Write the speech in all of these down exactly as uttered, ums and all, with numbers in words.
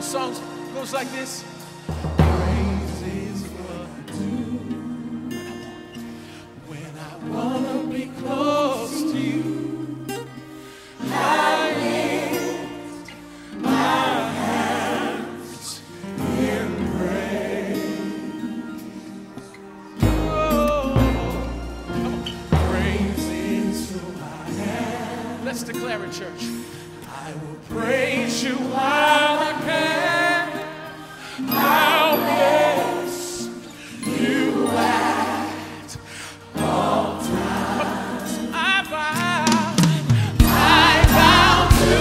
song goes like this. Praise is what I do when I wanna be close to you. I lift my hands in praise. Oh, Praise is who I am. let's declare it, church. I will praise you while I can. I'll bless you at all times. I vow. I vow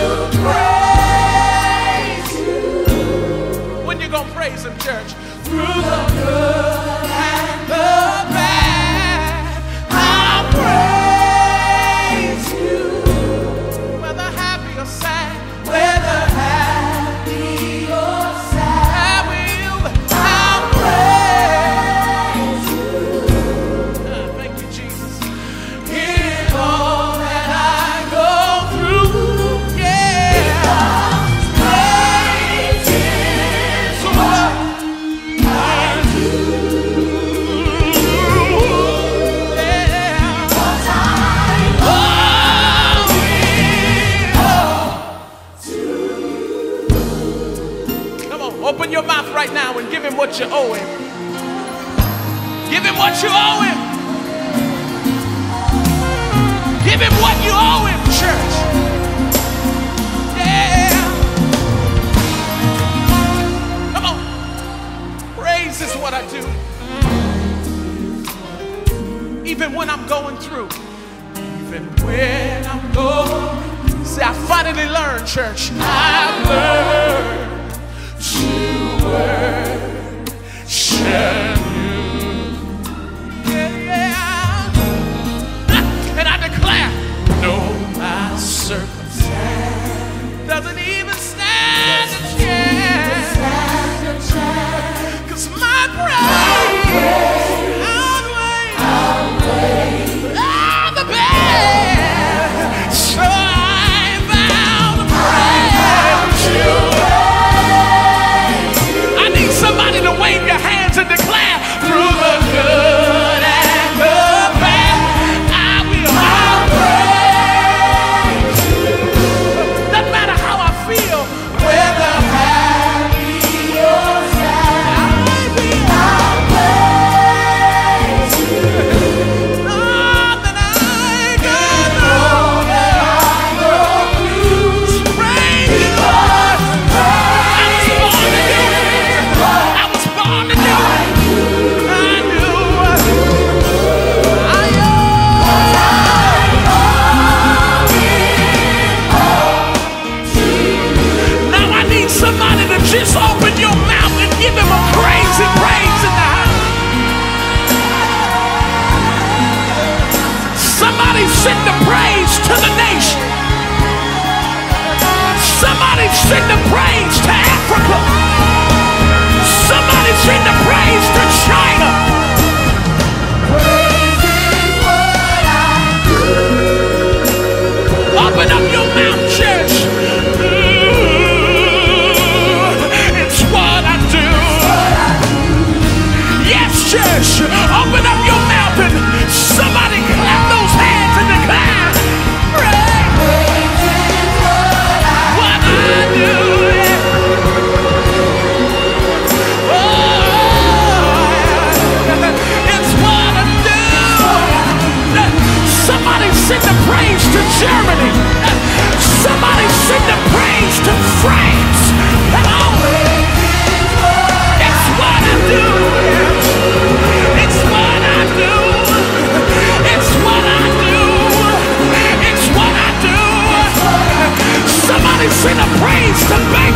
to praise you When you gonna praise him, church? through the good and the bad. I'll praise you Whether happy or sad, whether happy or sad. I will. I'll praise you Uh, thank you, Jesus. in all that I go through. Yeah. Praise is what I do. Yeah. 'Cause I owe it all to Come on, open your mouth right now and give him what you owe him. Give him what you owe him. Give him what you owe him, church. Yeah. Come on. Praise is what I do. Even when I'm going through. even when I'm going. See, I finally learned, church. I've learned to worship you. Yeah, yeah. And I declare, No, my circumstance doesn't even stand a chance. stand a chance. 'Cause my praise outweighs all the bad. So I vow to praise you. I need somebody to wave your hands and declare, through the good and the bad, I will praise you. Doesn't matter how I feel, Whether happy or sad, I will. I'll praise you. All that I go All that I go through. through, praise you, Lord. I was born to do it. I was born to do it. I do. I owe. Now I need somebody to just open your mouth and give him a crazy praise in the house. Somebody send the praise to the nation. Somebody send the praise to Africa. Somebody send the praise to China. Praise is what I do. Open up your mouth, church. Ooh, it's what I do. Yes, church. Open up your mouth and somebody clap those hands and declare, praise Praise is what I what I do. Oh, it's what I do. Somebody send the praise to Germany. Somebody send the praise to France. Come on. It's what I do. It's what I do. It's what I do. It's what I do. Somebody send a praise to Bethlehem.